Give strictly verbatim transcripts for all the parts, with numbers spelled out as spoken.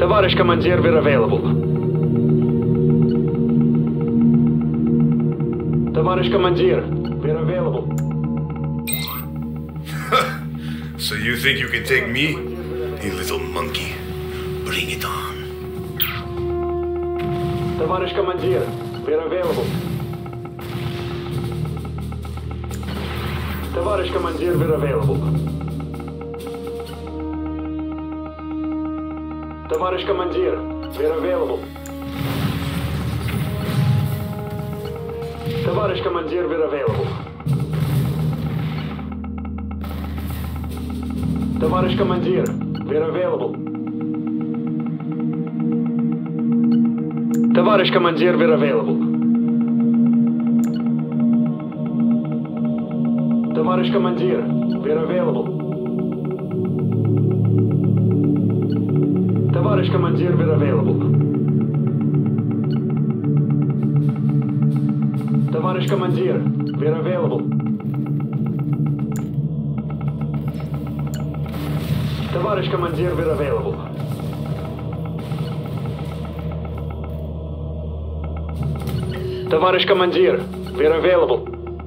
Товарищ командир, we're available. Товарищ командир, we're available. So you think you can take me? You little monkey. Bring it on. Товарищ командир, we're available. Товарищ командир, we're available. Товарищ командир, we're available. Товарищ командир, we're available. Товарищ командир, we're available. Товарищ командир, we're available. Товарищ командир, we're available. Товарищ командир, we're available. Товарищ командир, we're available. Товарищ командир, we're available. Товарищ командир, we're available.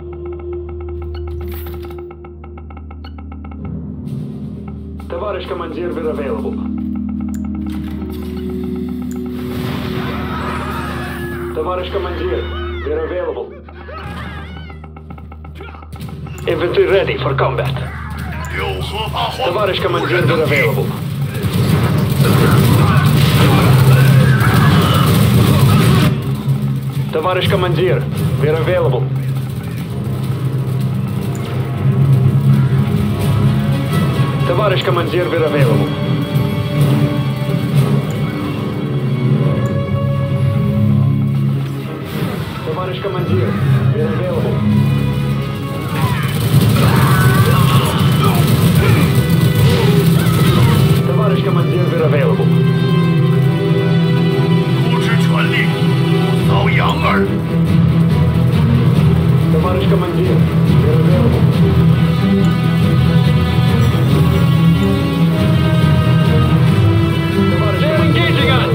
Товарищ командир, we're available. Товарищ командир, we're available. Infantry ready for combat. Товарищ командир, we're available. Товарищ командир, we're available. Товарищ командир, we're available. Товарищ командир, we're available. Товарищ командир, we're available. Товарищ командир, we're available. They're engaging us!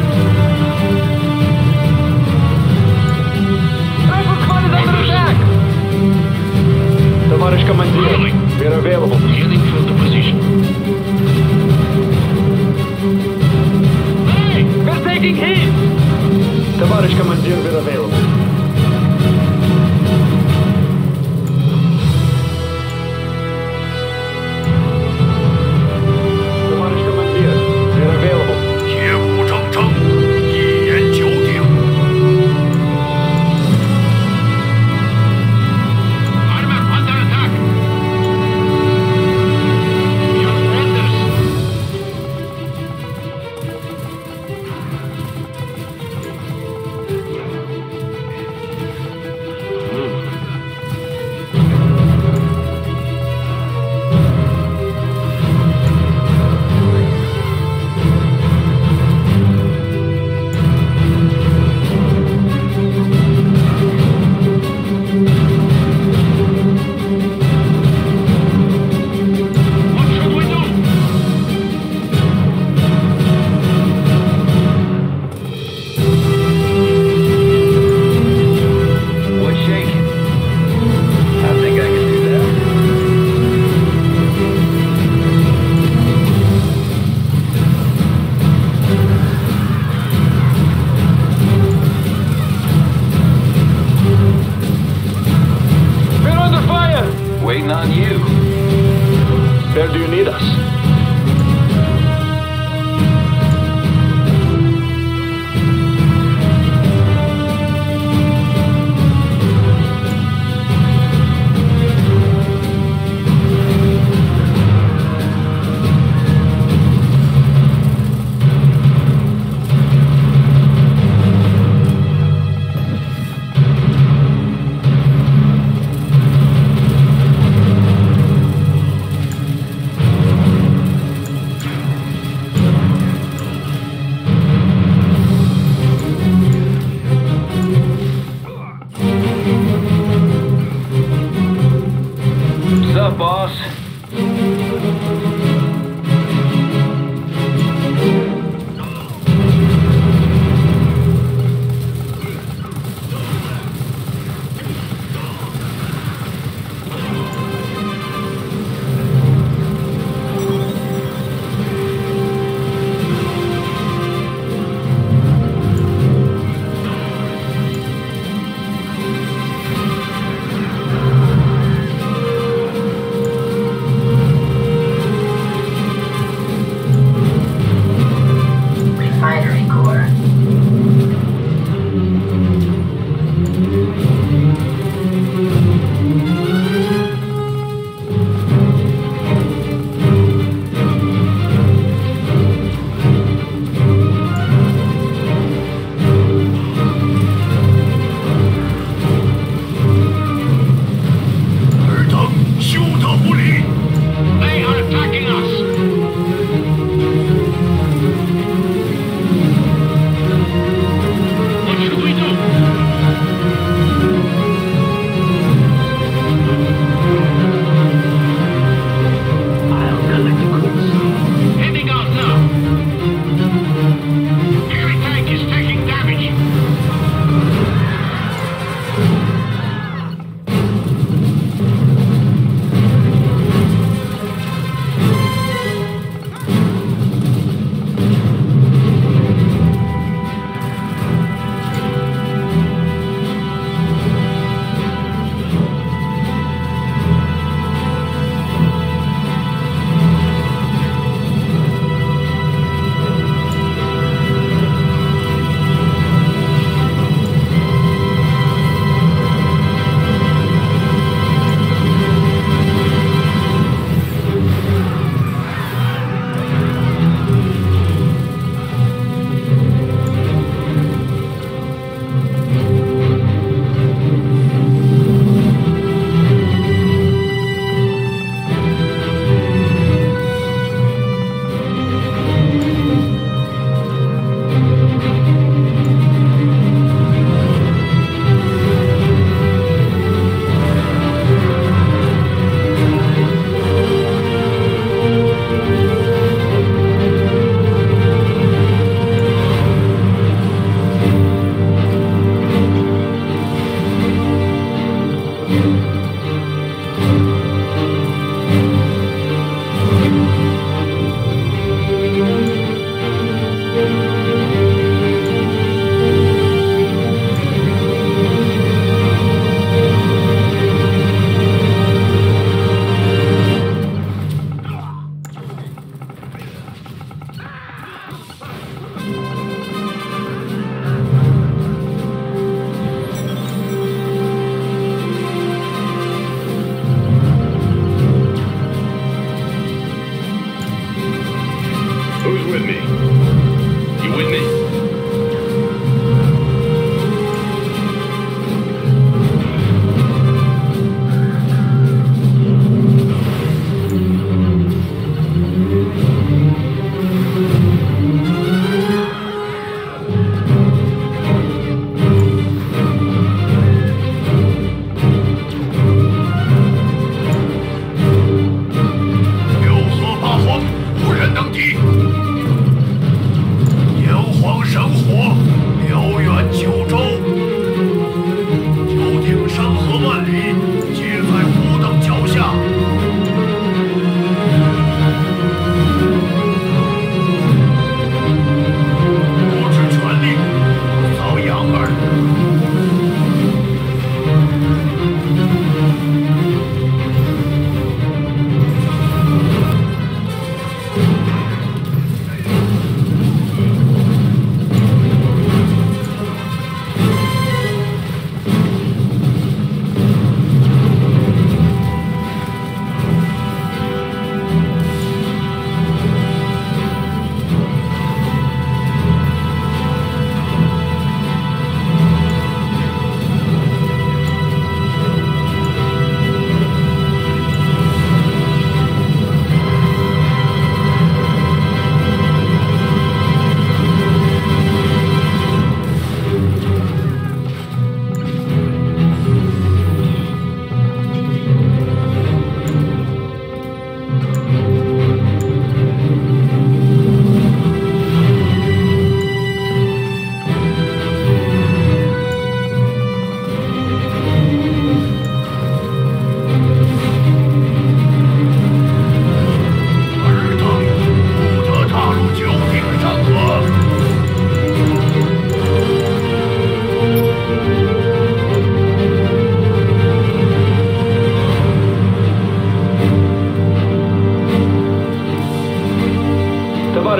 Uppercut is under attack! Товарищ командир, we're available. Heading for the position. Hey, we're taking heat! Товарищ командир, we're available. Товарищ командир, we're available. 铁骨铮铮，一言九鼎。 Armor under attack. Your orders. What should we do? What's shaking? I think I can do that. We're under fire! Waiting on you. Where do you need us? What's up, boss?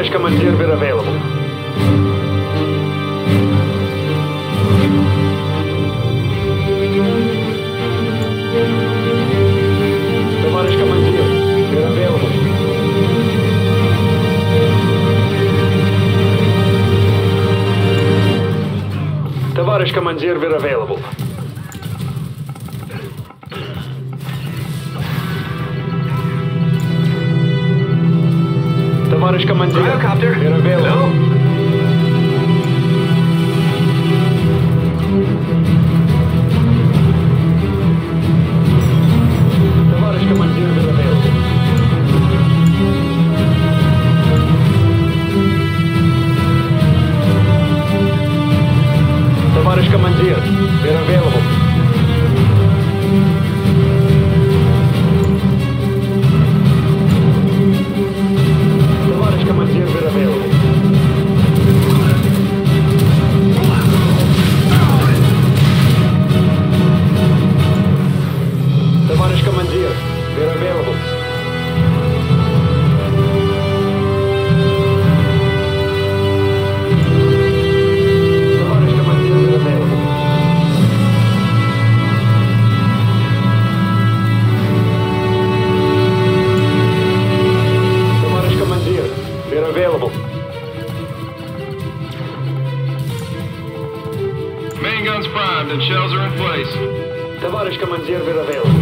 Товарищ командир, we're available. Товарищ командир, we're available. Товарищ командир, we're available. Товарищ командир, we're available. Товарищ командир, we're available. Товарищ командир, we're available. Товарищ командир, we're available. Товарищ командир, we're available. Main guns primed and shells are in place. Товарищ командир, we're available.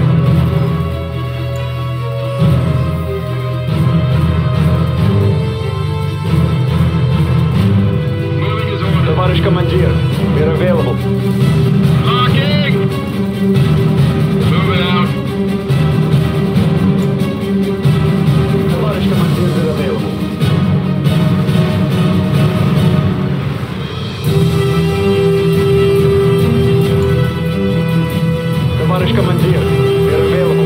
Moving is ordered. Товарищ командир, we're available. Locking! Moving out. Товарищ командир, we're available. Товарищ командир, we're available.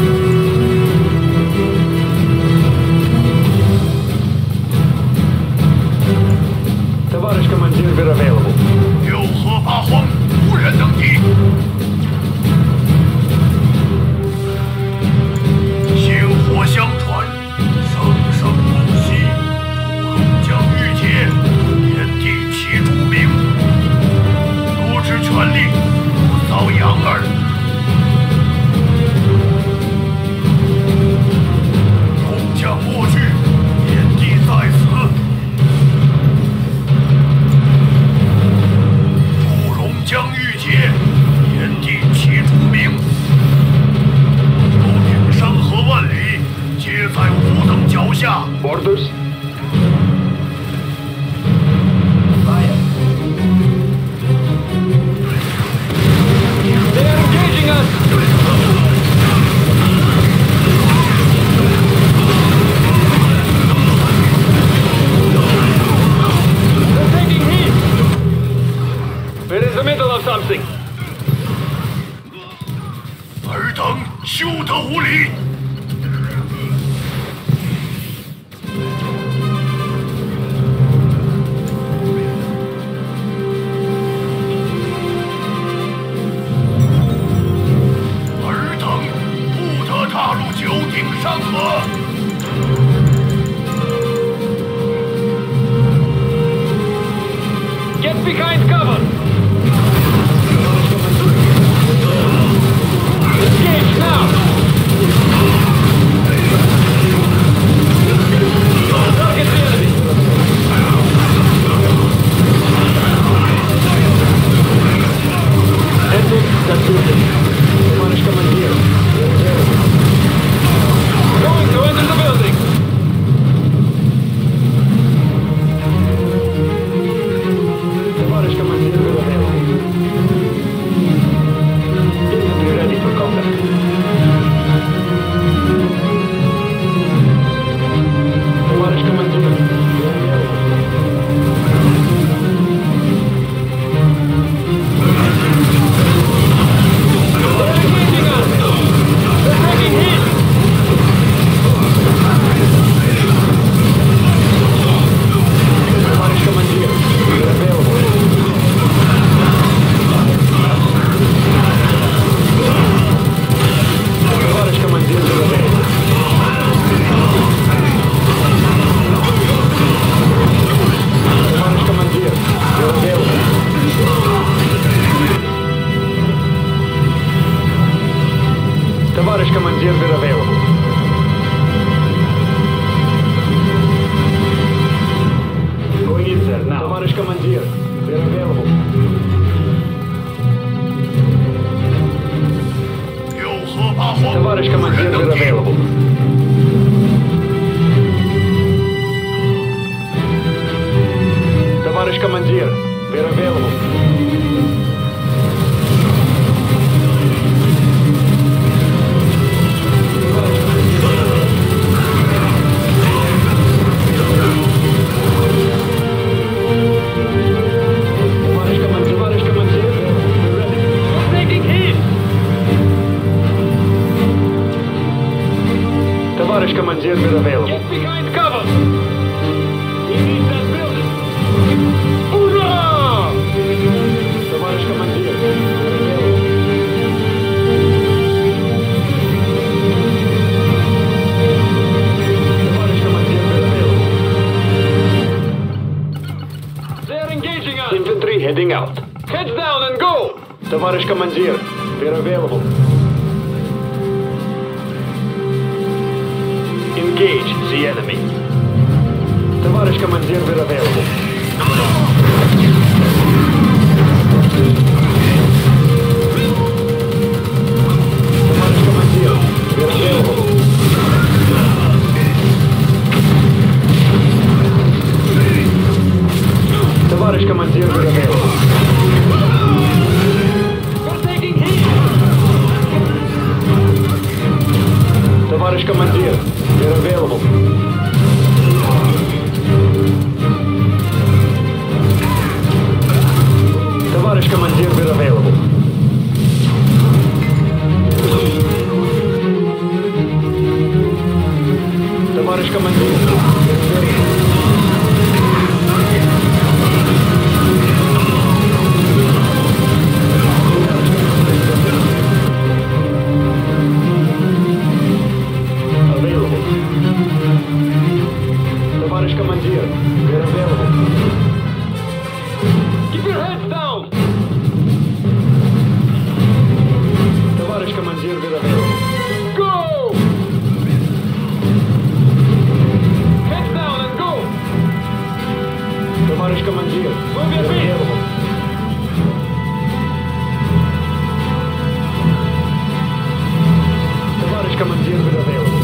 Товарищ командир, we're available. 六合八荒，无人能敌。薪火相传，生生不息。屠龙将欲结，天地齐主明。罗织权力，不遭养耳。 将莫惧，天地在此。屠龙将欲结，天地齐主明。头顶山河万里，皆在吾等脚下。 Orders? They are engaging us! We're in the middle of something. 尔等休得无礼！尔等不得踏入九鼎山河！ Get behind cover! Engage now! Target the enemy! Ending the building. Tоварищ командир. Going to end Товарищ командир, we're available. Going in there now. Товарищ командир, we're available. 六合八荒， Товарищ командир, we're available. Товарищ командир, we're available. Товарищ командир, we're available. Get behind cover! We need that building! Ура! Товарищ командир, we're available. Товарищ командир, we're available. They're engaging us! Infantry heading out. Heads down and go! Товарищ командир, we're available. Engage the enemy. Товарищ командир, we're available. Товарищ командир, we're available. Товарищ командир, we're available. We're taking heat. Товарищ командир, we're available. Товарищ командир, we're available. Товарищ командир, we're available. Товарищ командир, we're available. Keep your heads down! Товарищ командир, we're available. Go! Heads down and go! Товарищ командир, we're available. Товарищ командир, we're available.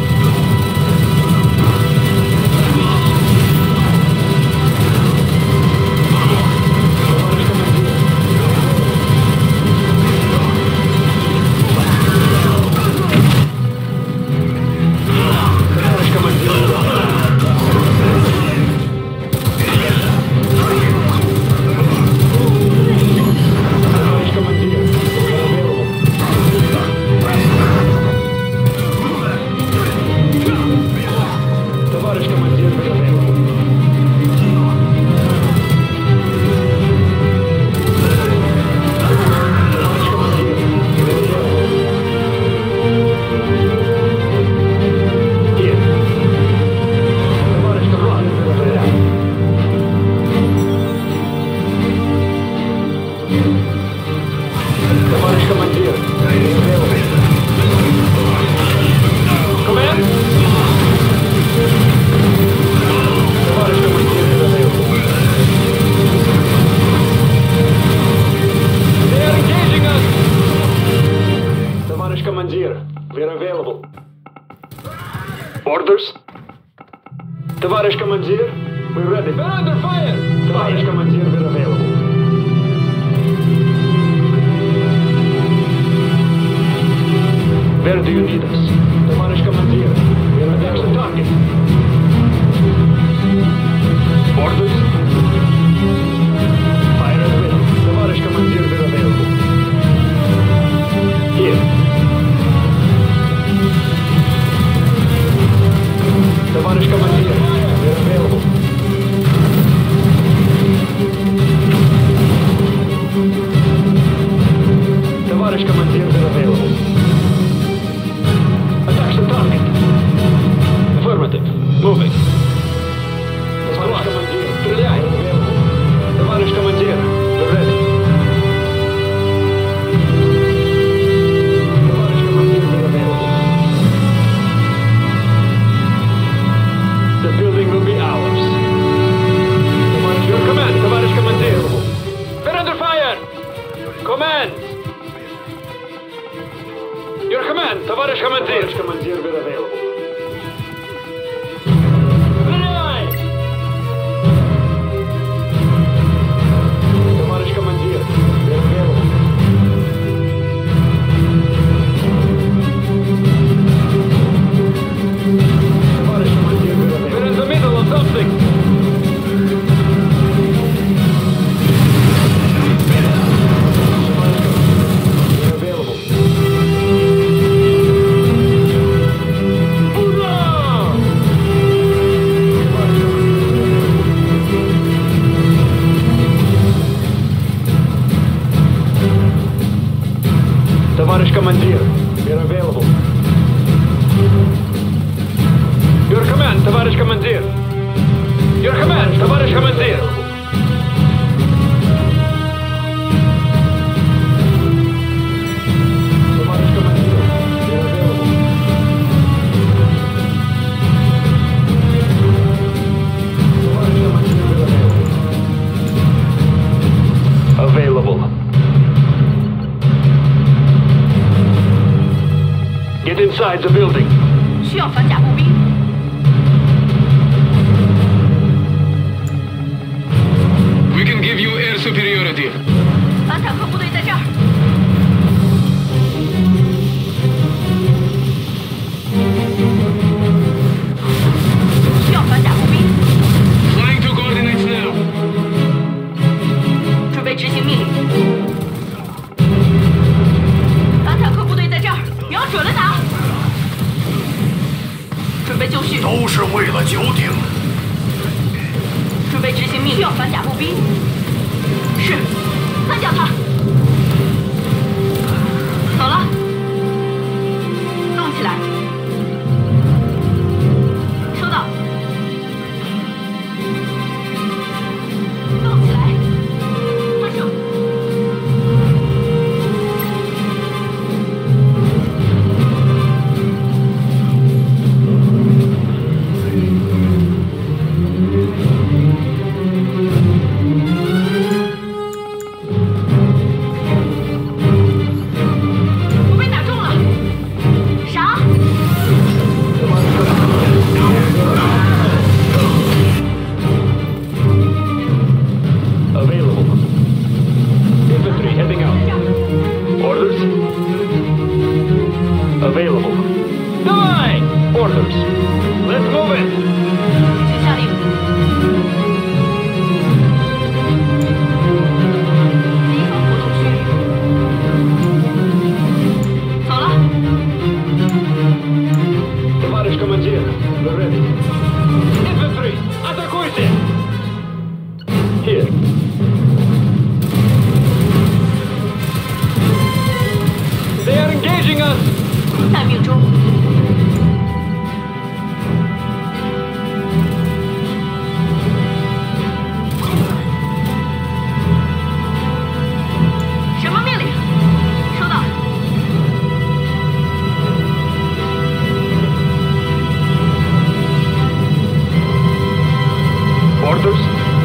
Orders? Товарищ командир, we're ready. We're under fire! Товарищ командир, we're available. Where do you need us? Товарищ командир, we're attached the target. Orders? Fire at will. Товарищ командир, we're available. Here. Товарищ командир, we're available. Товарищ командир, we're available. Attack the target. Affirmative. Moving. Товарищ командир, стреляй. Товарищ командир, we're ready. Товарищ командир, we're available. command, товарищ командир. Товарищ командир, we're available. Товарищ командир, we're available. Товарищ командир, we're available. We're in the middle of something. Товарищ командир, we're available. Your command, товарищ командир. Your command, товарищ командир. Товарищ командир, we're available. Товарищ командир, we're available. Available. Get inside the building. 需要反甲步兵。 We can give you air superiority. 反坦克部队在这儿。需要反甲步兵。 Flying to coordinates now. 准备执行命令。反坦克部队在这儿，瞄准了打。 准备就绪， 都是为了九鼎。 准备执行命令，需要反甲步兵。是，干掉他。走了，动起来。收到。动起来，发射。 待命中。什么命令？收到。 Orders。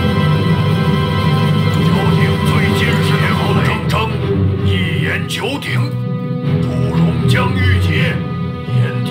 九鼎最近是天后的征征，一言九鼎。 将欲捷，言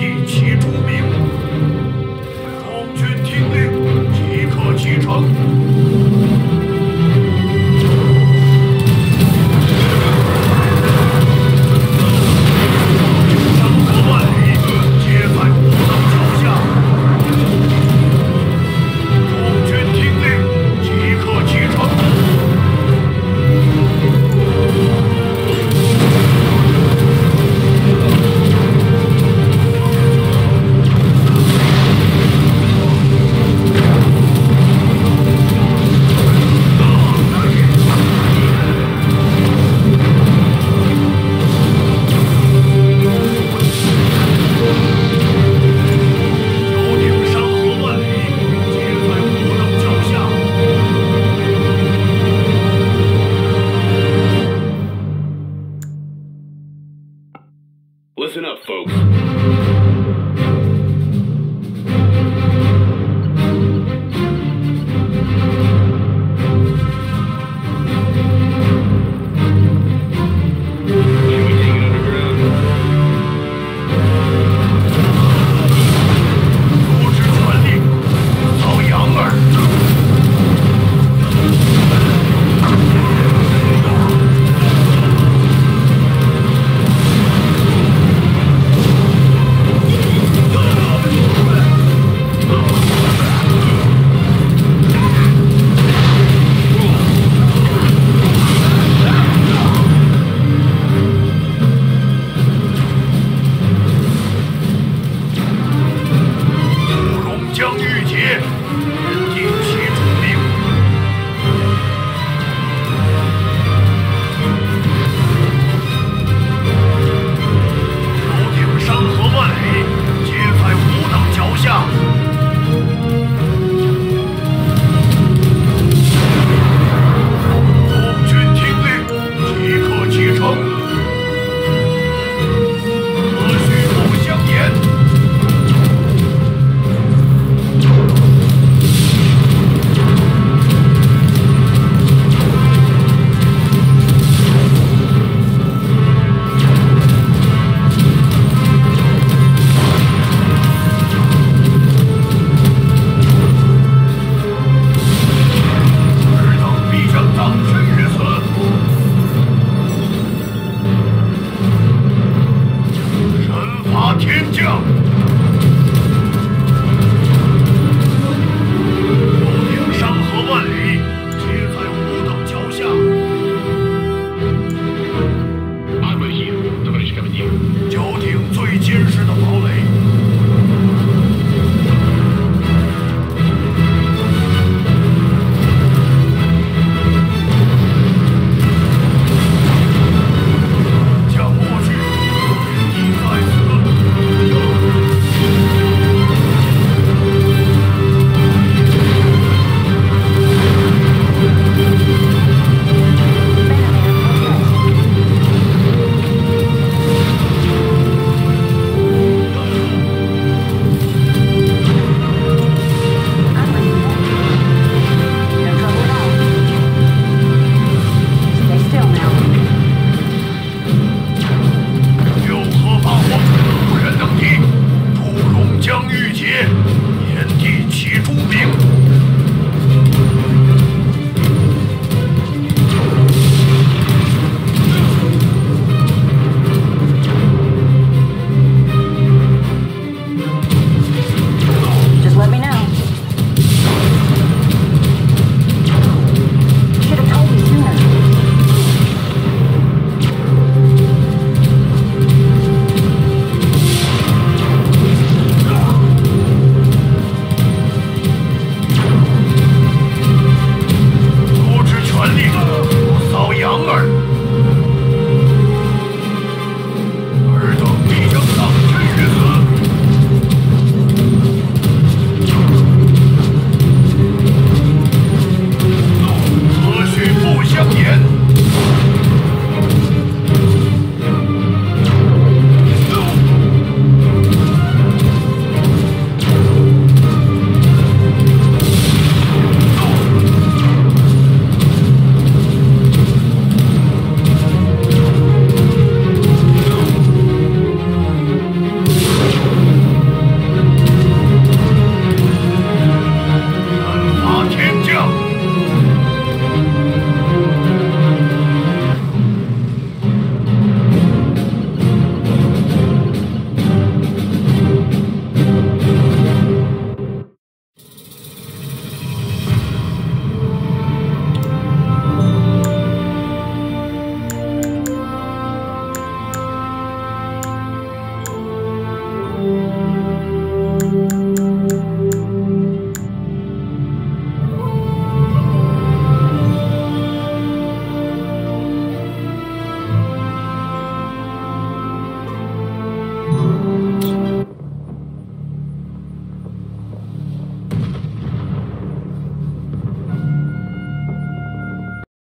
将。